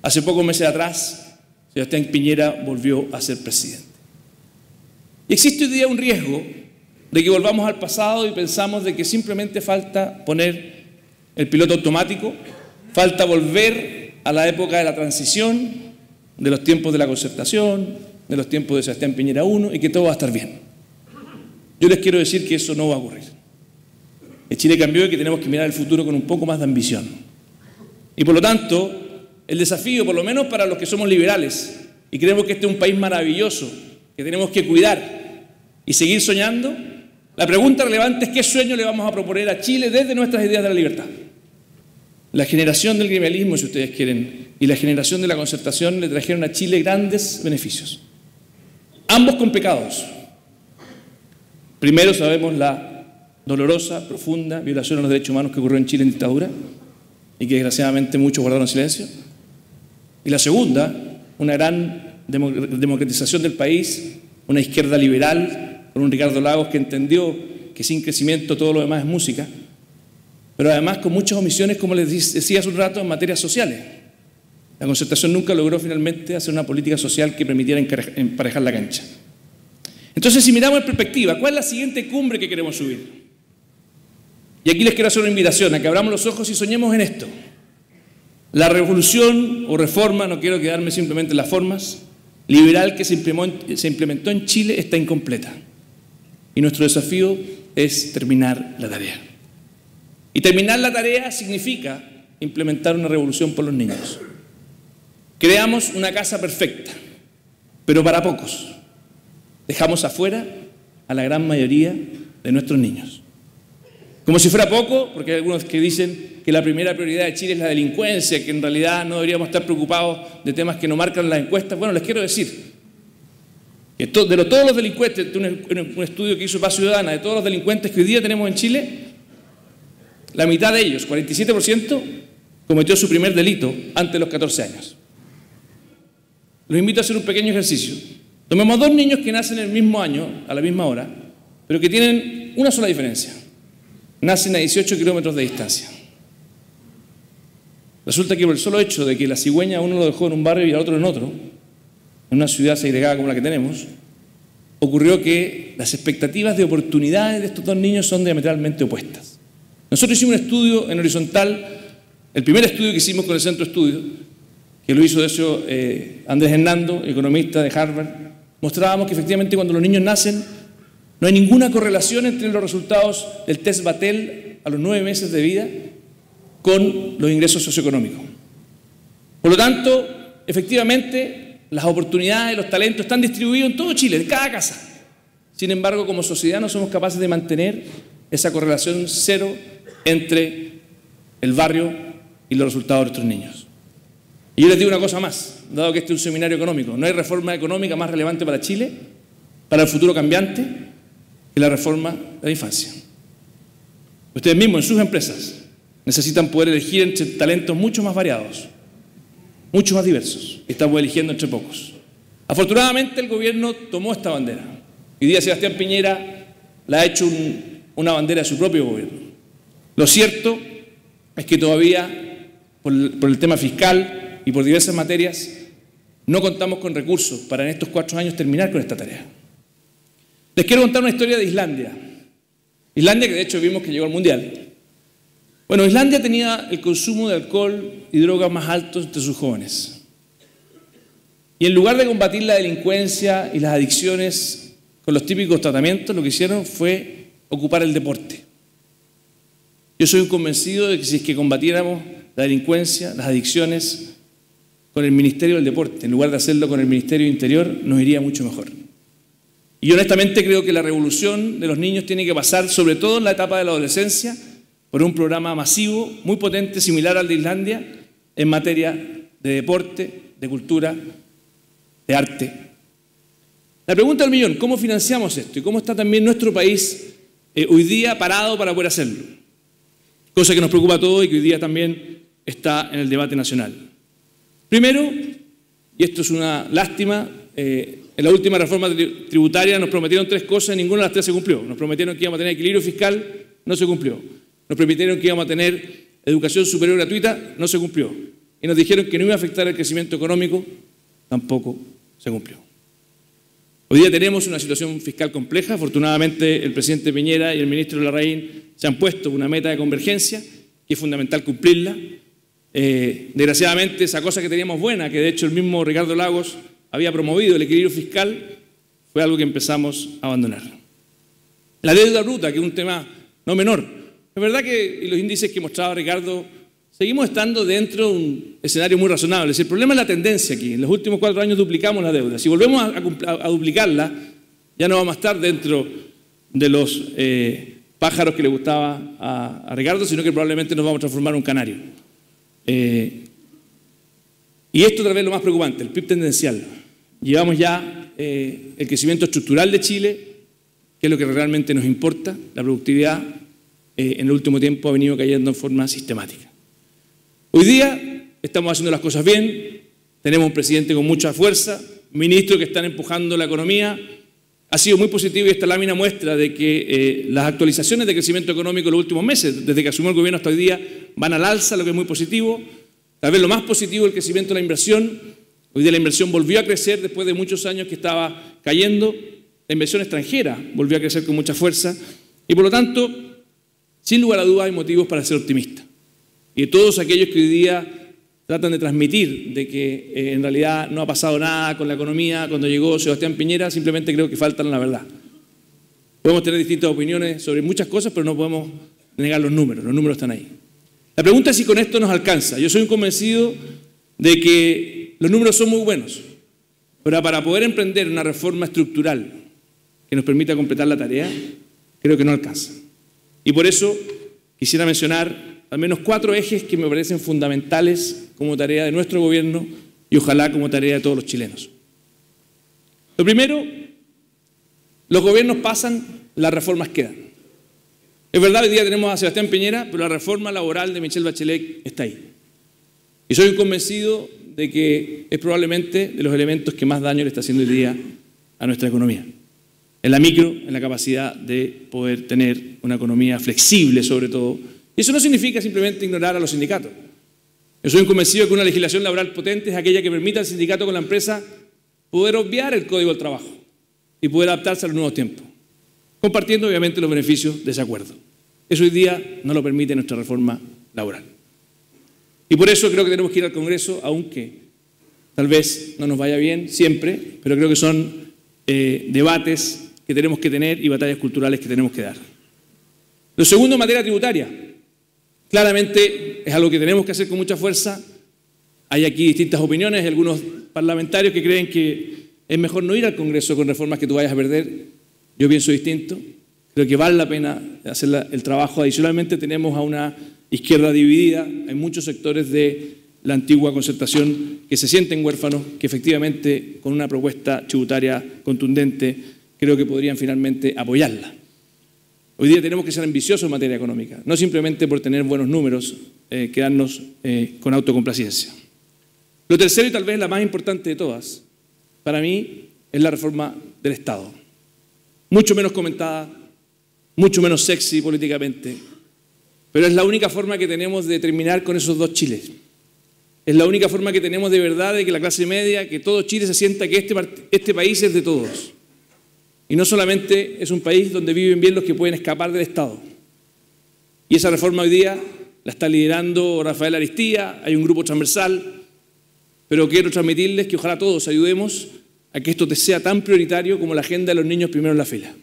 Hace pocos meses atrás, Sebastián Piñera volvió a ser presidente. Y existe hoy día un riesgo de que volvamos al pasado y pensamos de que simplemente falta poner el piloto automático, falta volver a la época de la transición, de los tiempos de la concertación, de los tiempos de Sebastián Piñera I, y que todo va a estar bien. Yo les quiero decir que eso no va a ocurrir. El Chile cambió y que tenemos que mirar el futuro con un poco más de ambición. Y por lo tanto, el desafío, por lo menos para los que somos liberales, y creemos que este es un país maravilloso, que tenemos que cuidar y seguir soñando, la pregunta relevante es qué sueño le vamos a proponer a Chile desde nuestras ideas de la libertad. La generación del gremialismo, si ustedes quieren, y la generación de la concertación le trajeron a Chile grandes beneficios. Ambos con pecados. Primero sabemos la dolorosa, profunda violación a los derechos humanos que ocurrió en Chile en dictadura y que desgraciadamente muchos guardaron silencio. Y la segunda, una gran democratización del país, una izquierda liberal, con un Ricardo Lagos que entendió que sin crecimiento todo lo demás es música, pero además con muchas omisiones, como les decía hace un rato, en materias sociales. La concertación nunca logró finalmente hacer una política social que permitiera emparejar la cancha. Entonces, si miramos en perspectiva, ¿cuál es la siguiente cumbre que queremos subir? Y aquí les quiero hacer una invitación a que abramos los ojos y soñemos en esto. La revolución o reforma, no quiero quedarme simplemente en las formas, liberal que se implementó en Chile está incompleta. Y nuestro desafío es terminar la tarea. Y terminar la tarea significa implementar una revolución por los niños. Creamos una casa perfecta, pero para pocos. Dejamos afuera a la gran mayoría de nuestros niños. Como si fuera poco, porque hay algunos que dicen que la primera prioridad de Chile es la delincuencia, que en realidad no deberíamos estar preocupados de temas que no marcan las encuestas. Bueno, les quiero decir que todos los delincuentes, un estudio que hizo Paz Ciudadana, de todos los delincuentes que hoy día tenemos en Chile, la mitad de ellos, 47%, cometió su primer delito antes de los 14 años. Los invito a hacer un pequeño ejercicio. Tomemos dos niños que nacen el mismo año, a la misma hora, pero que tienen una sola diferencia. Nacen a 18 kilómetros de distancia. Resulta que por el solo hecho de que la cigüeña a uno lo dejó en un barrio y al otro en otro, en una ciudad segregada como la que tenemos, ocurrió que las expectativas de oportunidades de estos dos niños son diametralmente opuestas. Nosotros hicimos un estudio en horizontal, el primer estudio que hicimos con el Centro de Estudios, que lo hizo de hecho Andrés Hernando, economista de Harvard, mostrábamos que efectivamente cuando los niños nacen no hay ninguna correlación entre los resultados del test Battelle a los 9 meses de vida con los ingresos socioeconómicos. Por lo tanto, efectivamente, las oportunidades, los talentos están distribuidos en todo Chile, en cada casa. Sin embargo, como sociedad no somos capaces de mantener esa correlación cero entre el barrio y los resultados de nuestros niños. Y yo les digo una cosa más, dado que este es un seminario económico, no hay reforma económica más relevante para Chile, para el futuro cambiante, que la reforma de la infancia. Ustedes mismos en sus empresas necesitan poder elegir entre talentos mucho más variados, mucho más diversos. Estamos eligiendo entre pocos. Afortunadamente el gobierno tomó esta bandera. Hoy día Sebastián Piñera la ha hecho una bandera de su propio gobierno. Lo cierto es que todavía, por el tema fiscal y por diversas materias, no contamos con recursos para en estos 4 años terminar con esta tarea. Les quiero contar una historia de Islandia. Islandia, que de hecho vimos que llegó al Mundial. Bueno, Islandia tenía el consumo de alcohol y drogas más alto entre sus jóvenes. Y en lugar de combatir la delincuencia y las adicciones con los típicos tratamientos, lo que hicieron fue ocupar el deporte. Yo soy un convencido de que si es que combatiéramos la delincuencia, las adicciones con el Ministerio del Deporte, en lugar de hacerlo con el Ministerio del Interior, nos iría mucho mejor. Y honestamente creo que la revolución de los niños tiene que pasar, sobre todo en la etapa de la adolescencia, por un programa masivo, muy potente, similar al de Islandia, en materia de deporte, de cultura, de arte. La pregunta del millón, ¿cómo financiamos esto? ¿Y cómo está también nuestro país hoy día parado para poder hacerlo? Cosa que nos preocupa a todos y que hoy día también está en el debate nacional. Primero, y esto es una lástima, en la última reforma tributaria nos prometieron 3 cosas y ninguna de las 3 se cumplió. Nos prometieron que íbamos a tener equilibrio fiscal, no se cumplió. Nos prometieron que íbamos a tener educación superior gratuita, no se cumplió. y nos dijeron que no iba a afectar el crecimiento económico, tampoco se cumplió. Hoy día tenemos una situación fiscal compleja. Afortunadamente el presidente Piñera y el ministro Larraín se han puesto una meta de convergencia que es fundamental cumplirla. Desgraciadamente esa cosa que teníamos buena, que de hecho el mismo Ricardo Lagos había promovido, el equilibrio fiscal, fue algo que empezamos a abandonar. La deuda bruta, que es un tema no menor. Es verdad que y los índices que mostraba Ricardo, seguimos estando dentro de un escenario muy razonable. El problema es la tendencia aquí. En los últimos 4 años duplicamos la deuda. Si volvemos a duplicarla, ya no vamos a estar dentro de los pájaros que le gustaba a Ricardo, sino que probablemente nos vamos a transformar en un canario. Y esto tal vez es lo más preocupante, el PIB tendencial. Llevamos ya el crecimiento estructural de Chile, que es lo que realmente nos importa. La productividad en el último tiempo ha venido cayendo en forma sistemática. Hoy día estamos haciendo las cosas bien, tenemos un presidente con mucha fuerza, ministros que están empujando la economía. Ha sido muy positivo y esta lámina muestra de que las actualizaciones de crecimiento económico en los últimos meses, desde que asumió el gobierno hasta hoy día, van al alza, lo que es muy positivo. Tal vez lo más positivo es el crecimiento de la inversión. Hoy día la inversión volvió a crecer después de muchos años que estaba cayendo. La inversión extranjera volvió a crecer con mucha fuerza y por lo tanto, sin lugar a dudas, hay motivos para ser optimistas. Y todos aquellos que hoy día tratan de transmitir de que en realidad no ha pasado nada con la economía cuando llegó Sebastián Piñera, simplemente creo que faltan la verdad. Podemos tener distintas opiniones sobre muchas cosas, pero no podemos negar los números están ahí. La pregunta es si con esto nos alcanza. Yo soy un convencido de que los números son muy buenos, pero para poder emprender una reforma estructural que nos permita completar la tarea, creo que no alcanza. Y por eso quisiera mencionar al menos 4 ejes que me parecen fundamentales como tarea de nuestro gobierno y ojalá como tarea de todos los chilenos. Lo primero, los gobiernos pasan, las reformas quedan. Es verdad, hoy día tenemos a Sebastián Piñera, pero la reforma laboral de Michelle Bachelet está ahí. Y soy convencido de que es probablemente de los elementos que más daño le está haciendo hoy día a nuestra economía. En la micro, en la capacidad de poder tener una economía flexible sobre todo. Y eso no significa simplemente ignorar a los sindicatos. Yo soy convencido que una legislación laboral potente es aquella que permita al sindicato con la empresa poder obviar el código del trabajo y poder adaptarse a los nuevos tiempos, compartiendo obviamente los beneficios de ese acuerdo. Eso hoy día no lo permite nuestra reforma laboral. Y por eso creo que tenemos que ir al Congreso, aunque tal vez no nos vaya bien siempre, pero creo que son debates que tenemos que tener y batallas culturales que tenemos que dar. Lo segundo, en materia tributaria. Claramente es algo que tenemos que hacer con mucha fuerza. Hay aquí distintas opiniones, hay algunos parlamentarios que creen que es mejor no ir al Congreso con reformas que tú vayas a perder. Yo pienso distinto. Creo que vale la pena hacer el trabajo. Adicionalmente tenemos a una izquierda dividida. Hay muchos sectores de la antigua concertación que se sienten huérfanos, que efectivamente con una propuesta tributaria contundente creo que podrían finalmente apoyarla. Hoy día tenemos que ser ambiciosos en materia económica, no simplemente por tener buenos números, quedarnos con autocomplacencia. Lo tercero y tal vez la más importante de todas, para mí, es la reforma del Estado. Mucho menos comentada, mucho menos sexy políticamente, pero es la única forma que tenemos de terminar con esos 2 Chiles. Es la única forma que tenemos de verdad de que la clase media, que todo Chile se sienta que este país es de todos. Y no solamente es un país donde viven bien los que pueden escapar del Estado. Y esa reforma hoy día la está liderando Rafael Aristía, hay un grupo transversal, pero quiero transmitirles que ojalá todos ayudemos a que esto sea tan prioritario como la agenda de los niños primero en la fila.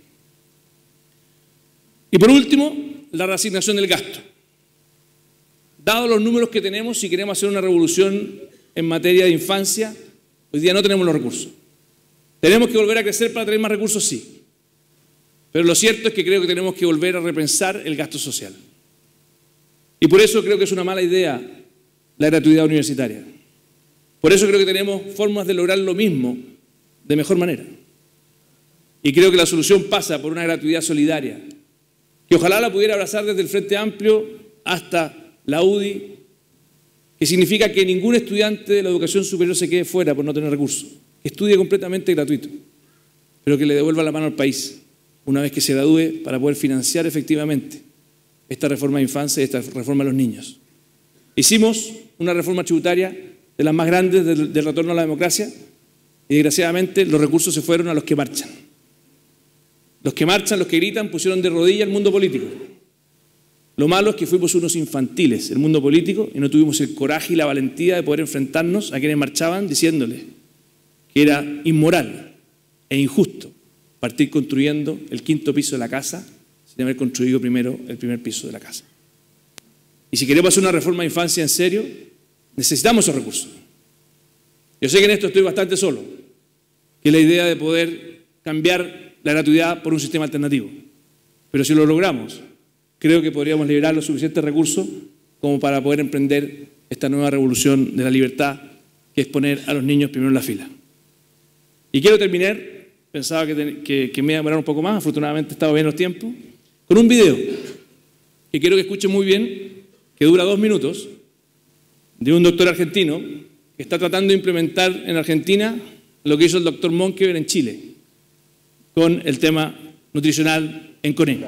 Y por último, la reasignación del gasto. Dados los números que tenemos, si queremos hacer una revolución en materia de infancia, hoy día no tenemos los recursos. ¿Tenemos que volver a crecer para tener más recursos? Sí. Pero lo cierto es que creo que tenemos que volver a repensar el gasto social. Y por eso creo que es una mala idea la gratuidad universitaria. Por eso creo que tenemos formas de lograr lo mismo de mejor manera. Y creo que la solución pasa por una gratuidad solidaria, que ojalá la pudiera abrazar desde el Frente Amplio hasta la UDI, que significa que ningún estudiante de la educación superior se quede fuera por no tener recursos. Que estudie completamente gratuito, pero que le devuelva la mano al país una vez que se gradúe para poder financiar efectivamente esta reforma de infancia y esta reforma de los niños. Hicimos una reforma tributaria de las más grandes del retorno a la democracia y desgraciadamente los recursos se fueron a los que marchan. Los que marchan, los que gritan, pusieron de rodillas el mundo político. Lo malo es que fuimos unos infantiles, el mundo político, y no tuvimos el coraje y la valentía de poder enfrentarnos a quienes marchaban diciéndoles que era inmoral e injusto partir construyendo el 5.º piso de la casa sin haber construido primero el primer piso de la casa. Y si queremos hacer una reforma de infancia en serio, necesitamos esos recursos. Yo sé que en esto estoy bastante solo, que es la idea de poder cambiar la gratuidad por un sistema alternativo. Pero si lo logramos, creo que podríamos liberar los suficientes recursos como para poder emprender esta nueva revolución de la libertad, que es poner a los niños primero en la fila. Y quiero terminar, pensaba que me iba a demorar un poco más, afortunadamente he estado bien los tiempos, con un video que quiero que escuchen muy bien, que dura 2 minutos, de un doctor argentino que está tratando de implementar en Argentina lo que hizo el doctor Monkever en Chile con el tema nutricional en CONE.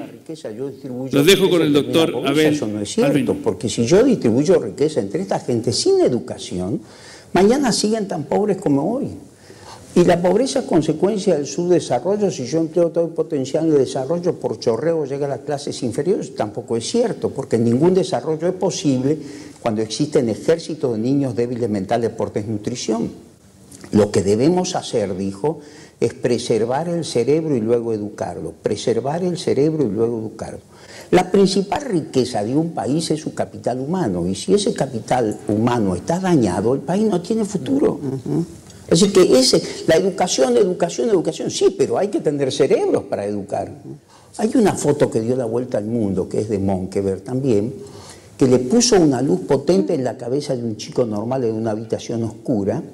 Los dejo con el doctor Abel. Eso no es cierto, porque si yo distribuyo riqueza entre esta gente sin educación, mañana siguen tan pobres como hoy. Y la pobreza es consecuencia del subdesarrollo. Si yo empleo todo el potencial de desarrollo por chorreo llega a las clases inferiores, tampoco es cierto, porque ningún desarrollo es posible cuando existen ejércitos de niños débiles mentales por desnutrición. Lo que debemos hacer, dijo, es preservar el cerebro y luego educarlo. Preservar el cerebro y luego educarlo. La principal riqueza de un país es su capital humano, y si ese capital humano está dañado, el país no tiene futuro. Es decir, que la educación, sí, pero hay que tener cerebros para educar. Hay una foto que dio la vuelta al mundo, que es de Monkever también, que le puso una luz potente en la cabeza de un chico normal en una habitación oscura,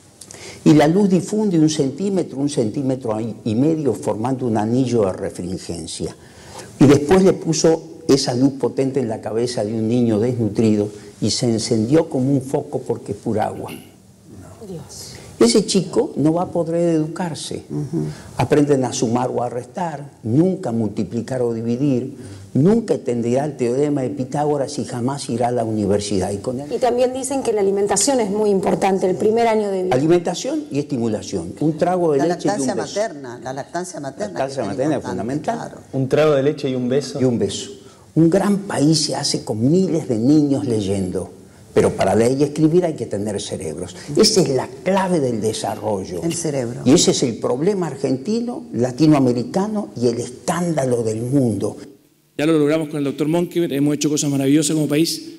y la luz difunde 1 centímetro, 1,5 centímetros, formando un anillo de refringencia. Y después le puso esa luz potente en la cabeza de un niño desnutrido y se encendió como un foco porque es pura agua. Dios. Ese chico no va a poder educarse. Aprenden a sumar o a restar, nunca multiplicar o dividir, nunca entenderá el teorema de Pitágoras y jamás irá a la universidad. Y también dicen que la alimentación es muy importante, el primer año de vida. Alimentación y estimulación. Un trago de leche y un beso. La lactancia materna. La lactancia materna es fundamental. Claro. Un trago de leche y un beso. Y un beso. Un gran país se hace con miles de niños leyendo. Pero para leer y escribir hay que tener cerebros. Esa es la clave del desarrollo. El cerebro. Y ese es el problema argentino, latinoamericano y el escándalo del mundo. Ya lo logramos con el doctor Monkever, hemos hecho cosas maravillosas como país.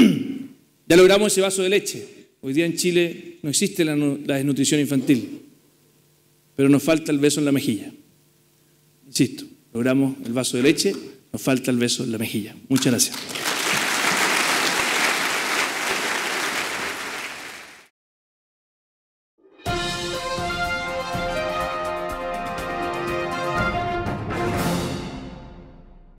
Ya logramos ese vaso de leche. Hoy día en Chile no existe la desnutrición infantil, pero nos falta el beso en la mejilla. Insisto, logramos el vaso de leche, nos falta el beso en la mejilla. Muchas gracias.